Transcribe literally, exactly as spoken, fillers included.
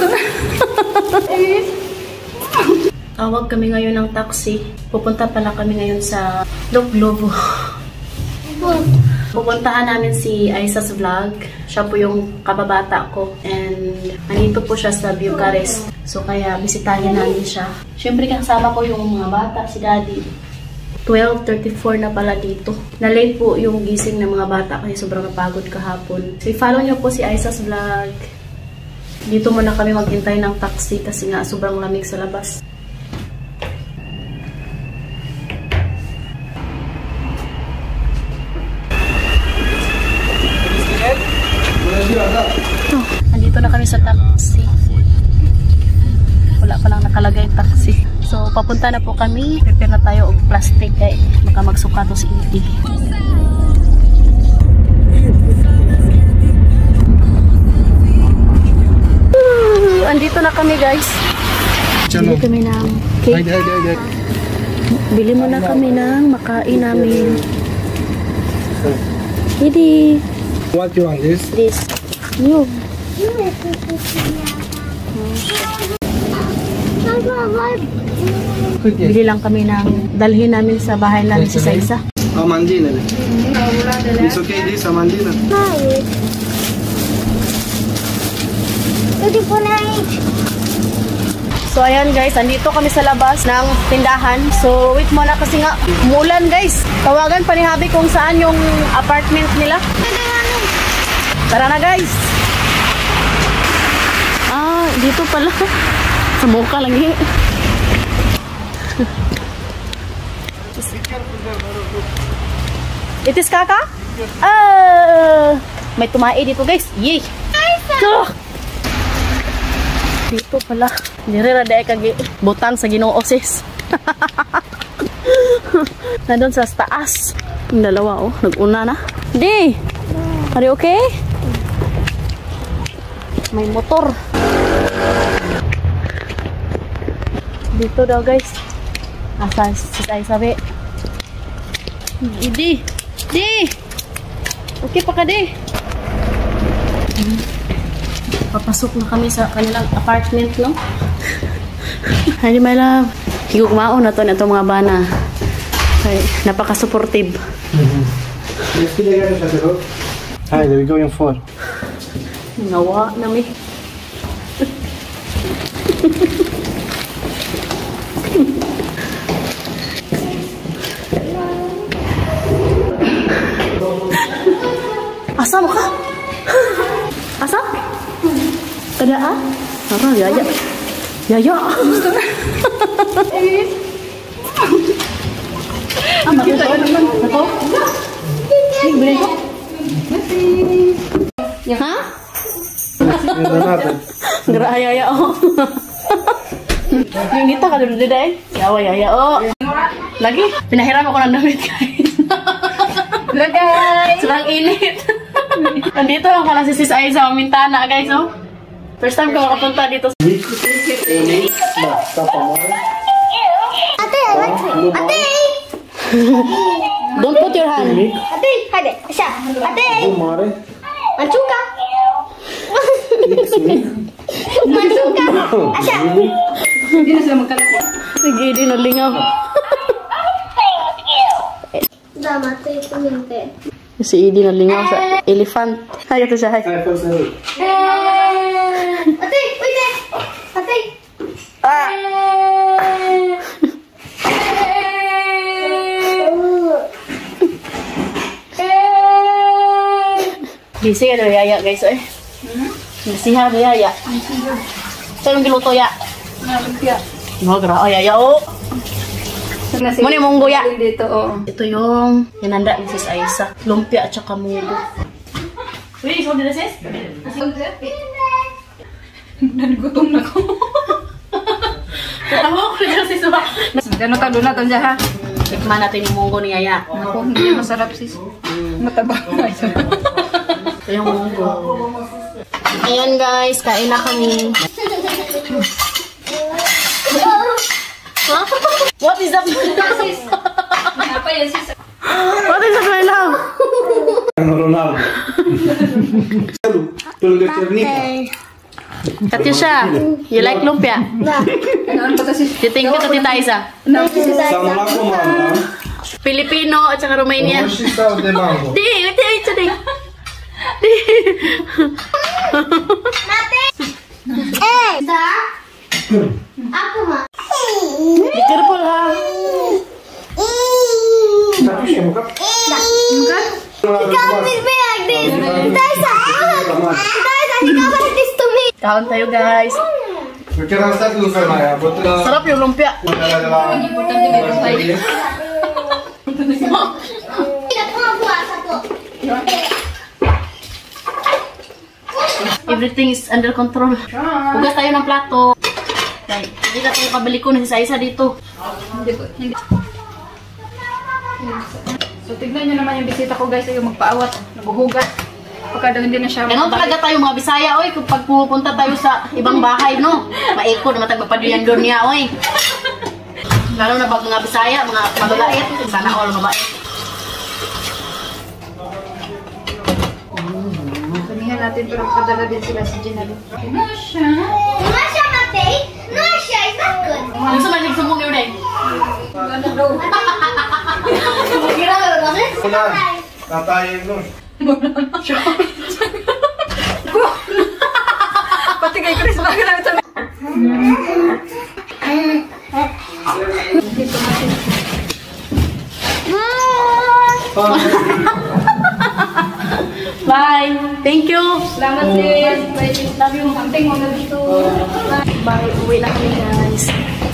Tawag kami ngayon ng taxi. Pupunta pala kami ngayon sa Look Globo. Pupuntahan namin si Aisa's Vlog. Siya po yung kababata ko. And nandito po siya sa Bucharest. So kaya bisitahin namin siya. Siyempre kasama ko yung mga bata, si Daddy. twelve thirty-four na pala dito. Na-late po yung gising ng mga bata kasi sobrang napagod kahapon. So i-follow nyo po si Aisa's Vlog. Dito muna kami maghintay ng taxi kasi nga sobrang lamig sa labas. Oh, andito na kami sa taxi. Wala pa lang nakalagay yung taxi. So, papunta na po kami. Prepare na tayo og plastic kay baka magsuka to si Edie. Uh, andito na kami guys. Bili kami ng cake. Bili mo na kami ng makain namin. Edie. What you want this? This. New. Bili lang kami ng dalhin namin sa bahay namin si Saisa. Oh, mandina. It's okay this, a mandina. So ayan guys, andito kami sa labas ng tindahan. So wait muna kasi nga umulan guys. Tawagan pa ni Habi kung saan yung apartment nila. Tara na guys. Ah, dito pala. Sa mukha lang eh. It is kaka? Ah, may tumae dito guys. Yay! So, dito pala. Dire na dahil kagi butang sa Ginoo sis. Nandun sa taas. Yung dalawa oh, nag-una na. Di! Are you okay? May motor. Dito daw guys. Asa si Aisa be? Di! Di! Okay pa ka di? Papasok na kami sa kanilang apartment, no? Hi, my love. Higog maon na to na itong mga bana. Okay, napaka-supportive. Hi, there we go in four. Nawa na mi. Asa mo ka? Asa? Kada ah? Tara, yaya. Yaya. Ah, makita ko naman. Ako? Ay, bilay ko. Ha? Gara yaya oh. Yung dito ka dulu deh. Yawa yaya oh. Lagi pinahiram ako ng damit guys. Hello guys. Sobrang init. Nandito lang pala si Sis Aiza sa Mintana guys oh. First time ko makapunta dito. Ate, ate. Don't put your hand. Ate, hade. Asya. Ate. Manchuka. Manchuka. Asya. Hindi na sila magkalapit. Sige, di nalingaw. Damat tayo pumunte. Si Edie nalingaw sa elephant. Hay, ito siya. Hay. Ate, wait eh. Ate. Ah. Busy ka na yaya guys eh. Busy ha na yaya. Saan yung giluto ya? Lumpia. No, gra. Oh, yaya oh. Muna yung munggo ya. Dito oh. Ito yung hinanda ni Sis Aisa. Lumpia at saka munggo. Uy, ikaw din na sis? Nagutom na ko. Tatawa ko na sis. Gano'n ka doon natin dyan ha? Tikman natin yung munggo ni Yaya. Ako, hindi masarap sis. Mataba. Ito yung munggo. Ayan guys, kain na kami. Huh? What is that? Apa yan sis? What is that, my love? Ronaldo. Tulog ka Cernica. Katyusha, you like lumpia? Ano pa sis? You think ka Tita Isa? Assalamualaikum mama. Filipino at saka Romania. What she saw the mango? Di, ito, ito, di. Di. Mate. Eh. Da. Aku mah. Be careful ha. Tapi siya muka. Muka. He can't be like this. Taisa. Taisa, he can't like this to me. Kaon tayo guys. Kira sa dulu sa Maya. Betul. Sarap yung lumpia. Importante may provide. Tidak mau buat satu. Everything is under control. Hugas tayo ng plato. Okay. Hindi na tayo pabili ko na isa-isa dito. Hindi po. Hindi. So, tignan nyo naman yung bisita ko guys, yung magpaawat, naguhugat. Pagka daw hindi na siya Ganon talaga tayo mga Bisaya, oy. Kapag pupunta tayo sa ibang bahay, no? Maiko na matagpapaduyan doon niya, oy. Lalo na pag mga Bisaya, mga mababait. Sana all mabait. Panihan natin pero padala din sila si Gina. Ano siya? Masya mate. Masya is not good. Gusto man yung sumbong yun, eh. Ano daw? Kira ka na kasi? Wala. Tatayin nun. Pati kay Chris bagay na ito. Bye. Thank you. Salamat sis. Love you. Something mo na dito. Bye. Uwi na kami, guys.